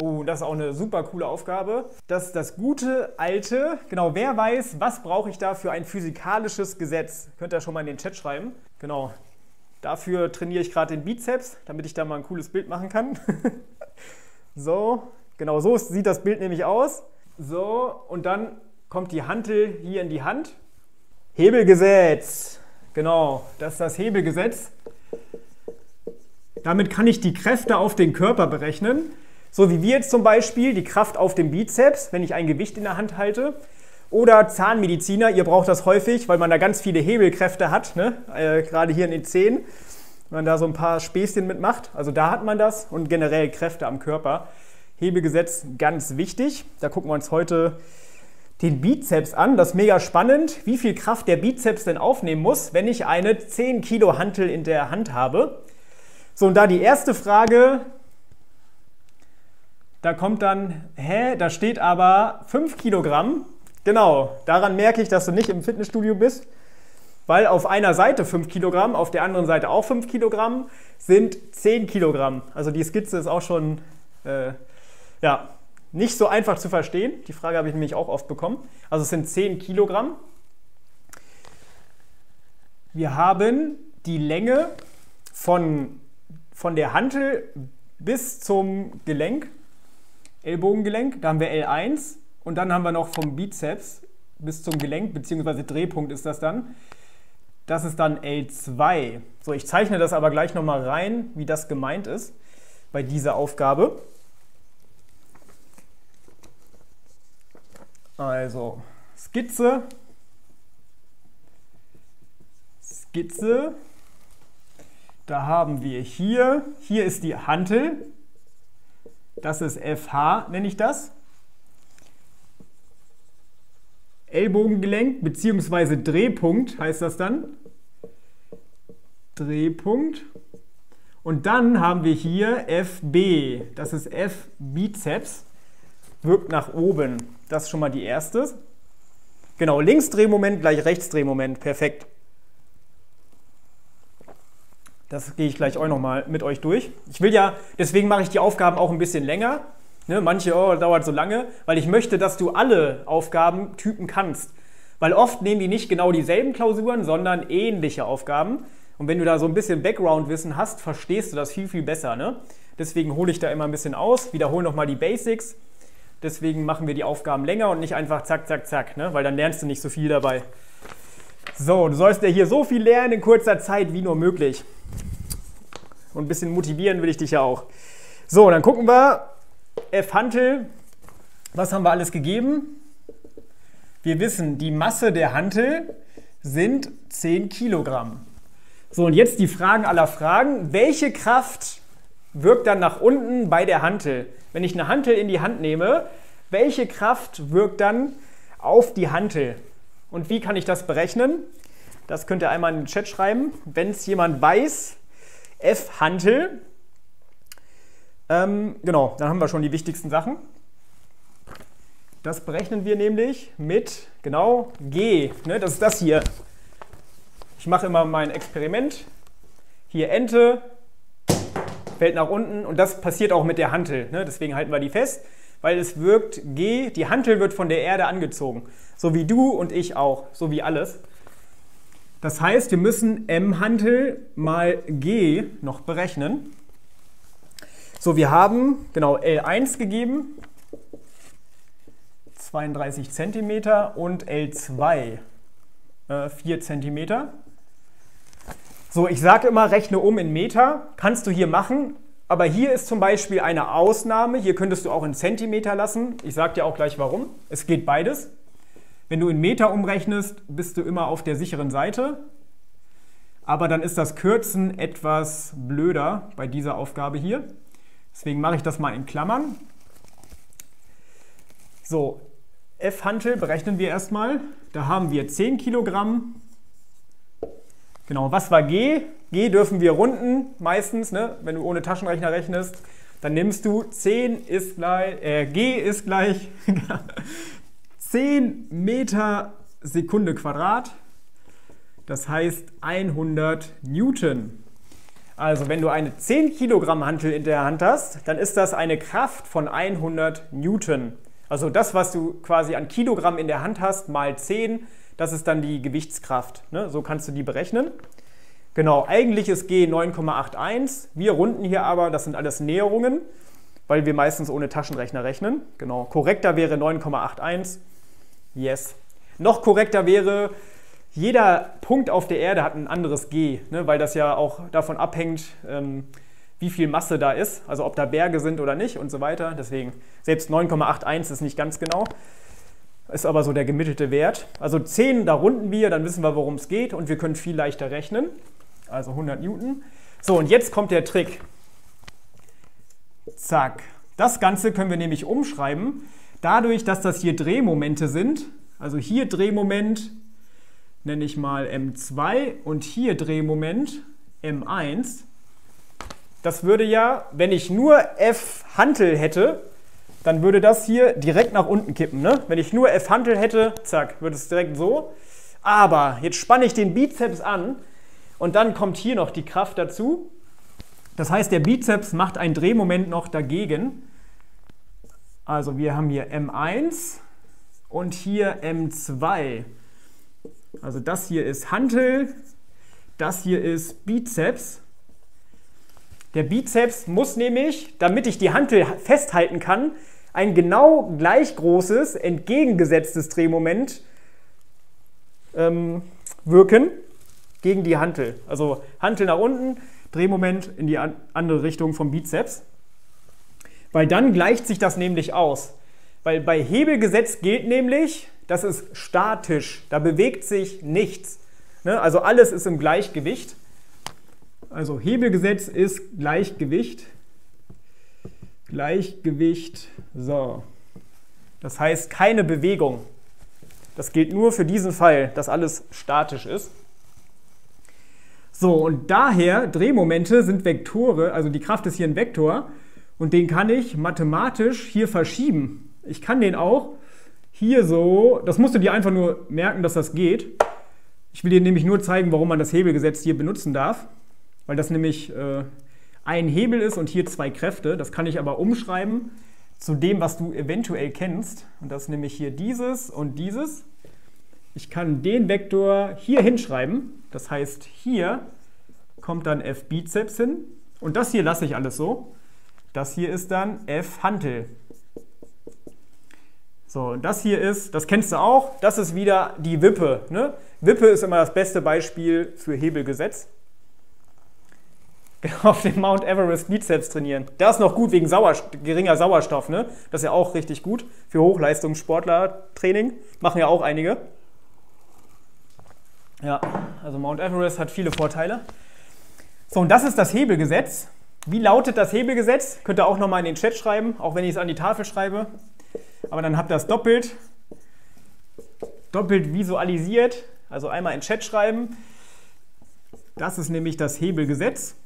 Oh, das ist auch eine super coole Aufgabe. Das ist das gute alte, genau, wer weiß, was brauche ich da für ein physikalisches Gesetz? Könnt ihr schon mal in den Chat schreiben. Genau, dafür trainiere ich gerade den Bizeps, damit ich da mal ein cooles Bild machen kann. So, genau so sieht das Bild nämlich aus. So, und dann kommt die Hantel hier in die Hand. Hebelgesetz, genau, das ist das Hebelgesetz. Damit kann ich die Kräfte auf den Körper berechnen. So wie wir jetzt zum Beispiel die Kraft auf dem Bizeps, wenn ich ein Gewicht in der Hand halte. Oder Zahnmediziner, ihr braucht das häufig, weil man da ganz viele Hebelkräfte hat, ne? Gerade hier in den Zähnen, wenn man da so ein paar Späßchen mitmacht. Also da hat man das und generell Kräfte am Körper. Hebelgesetz ganz wichtig. Da gucken wir uns heute den Bizeps an. Das ist mega spannend, wie viel Kraft der Bizeps denn aufnehmen muss, wenn ich eine 10 Kilo Hantel in der Hand habe. So, und da die erste Frage... Da kommt dann, da steht aber 5 Kilogramm. Genau, daran merke ich, dass du nicht im Fitnessstudio bist, weil auf einer Seite 5 Kilogramm, auf der anderen Seite auch 5 Kilogramm, sind 10 Kilogramm. Also die Skizze ist auch schon ja, nicht so einfach zu verstehen. Die Frage habe ich nämlich auch oft bekommen. Also es sind 10 Kilogramm. Wir haben die Länge von der Hantel bis zum Gelenk. Ellbogengelenk, da haben wir L1 und dann haben wir noch vom Bizeps bis zum Gelenk, beziehungsweise Drehpunkt ist das dann. Das ist dann L2. So, ich zeichne das aber gleich nochmal rein, wie das gemeint ist bei dieser Aufgabe. Also, Skizze. Da haben wir hier ist die Hantel. Das ist FH, nenne ich das. Ellbogengelenk bzw. Drehpunkt heißt das dann. Drehpunkt. Und dann haben wir hier FB. Das ist F-Bizeps. Wirkt nach oben. Das ist schon mal die erste. Genau, Linksdrehmoment gleich Rechtsdrehmoment. Perfekt. Das gehe ich gleich auch nochmal mit euch durch. Ich will ja, deswegen mache ich die Aufgaben auch ein bisschen länger. Ne, manche, dauert so lange, weil ich möchte, dass du alle Aufgabentypen kannst. Weil oft nehmen die nicht genau dieselben Klausuren, sondern ähnliche Aufgaben. Und wenn du da so ein bisschen Background-Wissen hast, verstehst du das viel, viel besser. Ne? Deswegen hole ich da immer ein bisschen aus, wiederhole nochmal die Basics. Deswegen machen wir die Aufgaben länger und nicht einfach zack, zack, zack, ne? Weil dann lernst du nicht so viel dabei. So, du sollst ja hier so viel lernen in kurzer Zeit wie nur möglich. Und ein bisschen motivieren will ich dich ja auch. So, dann gucken wir. F-Hantel. Was haben wir alles gegeben? Wir wissen, die Masse der Hantel sind 10 Kilogramm. So, und jetzt die Fragen aller Fragen. Welche Kraft wirkt dann nach unten bei der Hantel? Wenn ich eine Hantel in die Hand nehme, welche Kraft wirkt dann auf die Hantel? Und wie kann ich das berechnen? Das könnt ihr einmal in den Chat schreiben, wenn es jemand weiß. F-Hantel. Genau, dann haben wir schon die wichtigsten Sachen. Das berechnen wir nämlich mit, genau, G. Ne, das ist das hier. Ich mache immer mein Experiment. Hier Ente, fällt nach unten und das passiert auch mit der Hantel. Ne, deswegen halten wir die fest, weil es wirkt G, die Hantel wird von der Erde angezogen. So wie du und ich auch, so wie alles. Das heißt, wir müssen M-Hantel mal G noch berechnen. So, wir haben genau L1 gegeben, 32 cm und L2, 4 cm. So, ich sage immer, rechne um in Meter, kannst du hier machen, aber hier ist zum Beispiel eine Ausnahme, hier könntest du auch in Zentimeter lassen. Ich sage dir auch gleich warum, es geht beides. Wenn du in Meter umrechnest, bist du immer auf der sicheren Seite. Aber dann ist das Kürzen etwas blöder bei dieser Aufgabe hier. Deswegen mache ich das mal in Klammern. So, F-Hantel berechnen wir erstmal. Da haben wir 10 Kilogramm. Genau, was war G? G dürfen wir runden meistens, ne? Wenn du ohne Taschenrechner rechnest. Dann nimmst du 10 ist gleich, G ist gleich 10 Meter Sekunde Quadrat. Das heißt 100 Newton. Also wenn du eine 10 Kilogramm Hantel in der Hand hast, dann ist das eine Kraft von 100 Newton. Also das, was du quasi an Kilogramm in der Hand hast, mal 10, das ist dann die Gewichtskraft. Ne? So kannst du die berechnen. Genau, eigentlich ist G 9,81. Wir runden hier aber, das sind alles Näherungen, weil wir meistens ohne Taschenrechner rechnen. Genau, korrekter wäre 9,81. Yes. Noch korrekter wäre, jeder Punkt auf der Erde hat ein anderes G, ne? Weil das ja auch davon abhängt, wie viel Masse da ist, also ob da Berge sind oder nicht und so weiter. Deswegen, selbst 9,81 ist nicht ganz genau, ist aber so der gemittelte Wert. Also 10, da runden wir, dann wissen wir, worum es geht und wir können viel leichter rechnen. Also 100 Newton. So, und jetzt kommt der Trick. Zack. Das Ganze können wir nämlich umschreiben, dadurch, dass das hier Drehmomente sind. Also hier Drehmoment nenne ich mal M2 und hier Drehmoment M1. Das würde ja, wenn ich nur F Hantel hätte, dann würde das hier direkt nach unten kippen. Ne? Wenn ich nur F Hantel hätte, zack, würde es direkt so. Aber jetzt spanne ich den Bizeps an und dann kommt hier noch die Kraft dazu. Das heißt, der Bizeps macht ein Drehmoment noch dagegen. Also wir haben hier M1 und hier M2. Also das hier ist Hantel, das hier ist Bizeps. Der Bizeps muss nämlich, damit ich die Hantel festhalten kann, ein genau gleich großes, entgegengesetztes Drehmoment wirken gegen die Hantel. Also Hantel nach unten, Drehmoment in die andere Richtung vom Bizeps. Weil dann gleicht sich das nämlich aus. Weil bei Hebelgesetz gilt nämlich, das ist statisch, da bewegt sich nichts. Ne? Also alles ist im Gleichgewicht. Also Hebelgesetz ist Gleichgewicht. Gleichgewicht, so. Das heißt keine Bewegung. Das gilt nur für diesen Fall, dass alles statisch ist. So, und daher, Drehmomente sind Vektore, also die Kraft ist hier ein Vektor und den kann ich mathematisch hier verschieben. Ich kann den auch hier so, das musst du dir einfach nur merken, dass das geht. Ich will dir nämlich nur zeigen, warum man das Hebelgesetz hier benutzen darf, weil das nämlich ein Hebel ist und hier zwei Kräfte. Das kann ich aber umschreiben zu dem, was du eventuell kennst. Und das ist nämlich hier dieses und dieses. Ich kann den Vektor hier hinschreiben. Das heißt, hier kommt dann F Bizeps hin. Und das hier lasse ich alles so. Das hier ist dann F Hantel. So, und das hier ist, das kennst du auch, das ist wieder die Wippe. Ne? Wippe ist immer das beste Beispiel für Hebelgesetz. Auf dem Mount Everest Bizeps trainieren. Das ist noch gut wegen geringer Sauerstoff. Ne? Das ist ja auch richtig gut für Hochleistungssportlertraining. Machen ja auch einige. Ja, also Mount Everest hat viele Vorteile. So, und das ist das Hebelgesetz. Wie lautet das Hebelgesetz? Könnt ihr auch nochmal in den Chat schreiben, auch wenn ich es an die Tafel schreibe. Aber dann habt ihr das doppelt visualisiert. Also einmal in den Chat schreiben. Das ist nämlich das Hebelgesetz.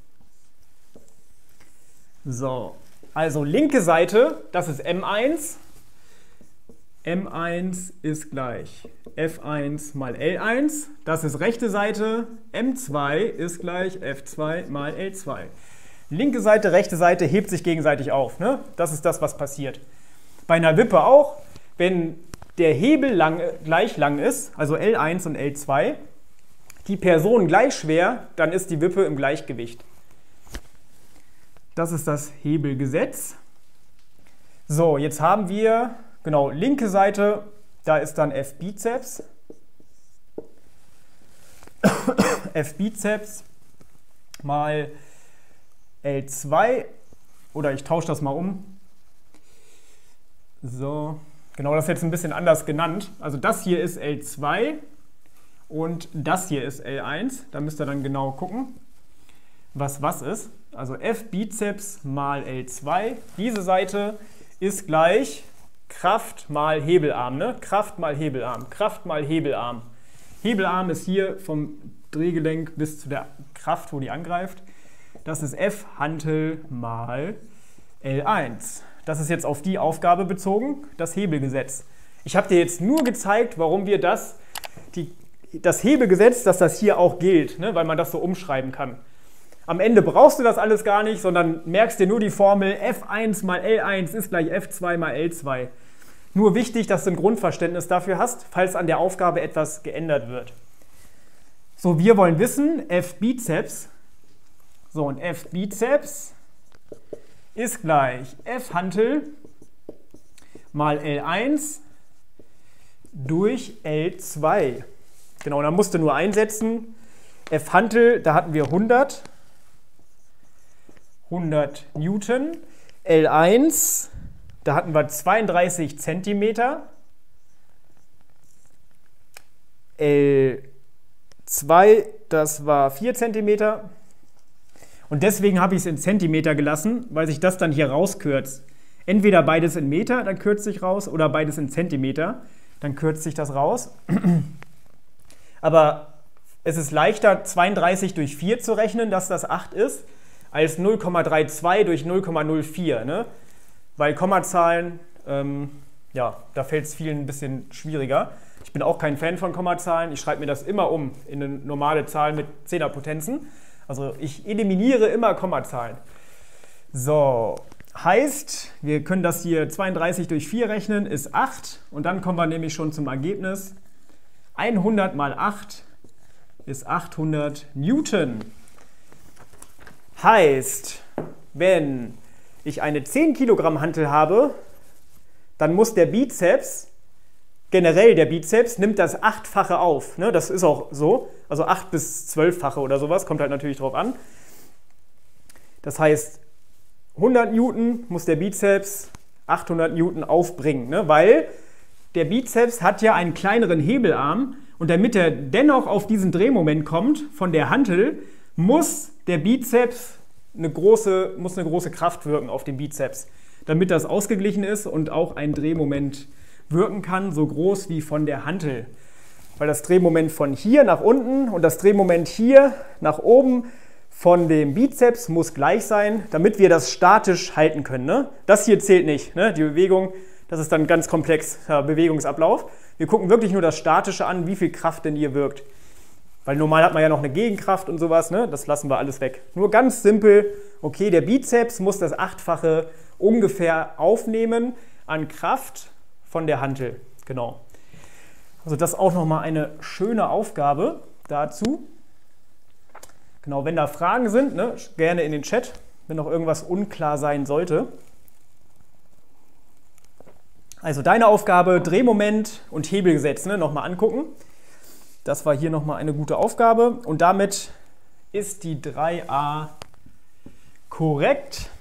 So, also linke Seite, das ist M1. M1 ist gleich F1 mal L1. Das ist rechte Seite. M2 ist gleich F2 mal L2. Linke Seite, rechte Seite hebt sich gegenseitig auf. Ne? Das ist das, was passiert. Bei einer Wippe auch, wenn der Hebel gleich lang ist, also L1 und L2, die Person gleich schwer, dann ist die Wippe im Gleichgewicht. Das ist das Hebelgesetz. So, jetzt haben wir, genau, linke Seite, da ist dann F Bizeps. F Bizeps mal L2, oder ich tausche das mal um. So, genau, das ist jetzt ein bisschen anders genannt. Also das hier ist L2 und das hier ist L1. Da müsst ihr dann genau gucken, was ist. Also F Bizeps mal L2. Diese Seite ist gleich Kraft mal Hebelarm. Ne? Kraft mal Hebelarm. Kraft mal Hebelarm. Hebelarm ist hier vom Drehgelenk bis zu der Kraft, wo die angreift. Das ist F Hantel mal L1. Das ist jetzt auf die Aufgabe bezogen, das Hebelgesetz. Ich habe dir jetzt nur gezeigt, warum wir das Hebelgesetz, dass das hier auch gilt, ne? Weil man das so umschreiben kann. Am Ende brauchst du das alles gar nicht, sondern merkst dir nur die Formel F1 mal L1 ist gleich F2 mal L2. Nur wichtig, dass du ein Grundverständnis dafür hast, falls an der Aufgabe etwas geändert wird. So, wir wollen wissen, F-Bizeps. So, und F-Bizeps ist gleich F-Hantel mal L1 durch L2. Genau, da musst du nur einsetzen. F-Hantel, da hatten wir 100 Newton. L1, da hatten wir 32 Zentimeter. L2, das war 4 Zentimeter. Und deswegen habe ich es in Zentimeter gelassen, weil sich das dann hier rauskürzt. Entweder beides in Meter, dann kürzt sich raus, oder beides in Zentimeter, dann kürzt sich das raus. Aber es ist leichter, 32 durch 4 zu rechnen, dass das 8 ist, als 0,32 durch 0,04. Ne? Weil Kommazahlen, ja, da fällt es vielen ein bisschen schwieriger. Ich bin auch kein Fan von Kommazahlen. Ich schreibe mir das immer um in eine normale Zahl mit Zehnerpotenzen. Also ich eliminiere immer Kommazahlen. So, heißt, wir können das hier 32 durch 4 rechnen, ist 8. Und dann kommen wir nämlich schon zum Ergebnis. 100 mal 8 ist 800 Newton. Heißt, wenn ich eine 10 Kilogramm Hantel habe, dann muss der Bizeps, generell der Bizeps, nimmt das 8-fache auf. Ne, das ist auch so. Also 8 bis 12-fache oder sowas, kommt halt natürlich drauf an. Das heißt, 100 Newton muss der Bizeps 800 Newton aufbringen, ne, weil der Bizeps hat ja einen kleineren Hebelarm und damit er dennoch auf diesen Drehmoment kommt von der Hantel, muss der Bizeps eine große Kraft wirken auf den Bizeps, damit das ausgeglichen ist und auch ein Drehmoment wirken kann, so groß wie von der Hantel. Weil das Drehmoment von hier nach unten und das Drehmoment hier nach oben von dem Bizeps muss gleich sein, damit wir das statisch halten können. Ne? Das hier zählt nicht, ne? Die Bewegung, das ist dann ganz komplexer Bewegungsablauf. Wir gucken wirklich nur das Statische an, wie viel Kraft denn hier wirkt. Weil normal hat man ja noch eine Gegenkraft und sowas, ne? Das lassen wir alles weg. Nur ganz simpel, okay, der Bizeps muss das 8-fache ungefähr aufnehmen an Kraft von der Hantel. Genau. Also das ist auch nochmal eine schöne Aufgabe dazu. Genau, wenn da Fragen sind, ne, gerne in den Chat, wenn noch irgendwas unklar sein sollte. Also deine Aufgabe, Drehmoment und Hebelgesetz, ne, nochmal angucken. Das war hier nochmal eine gute Aufgabe und damit ist die 3a korrekt.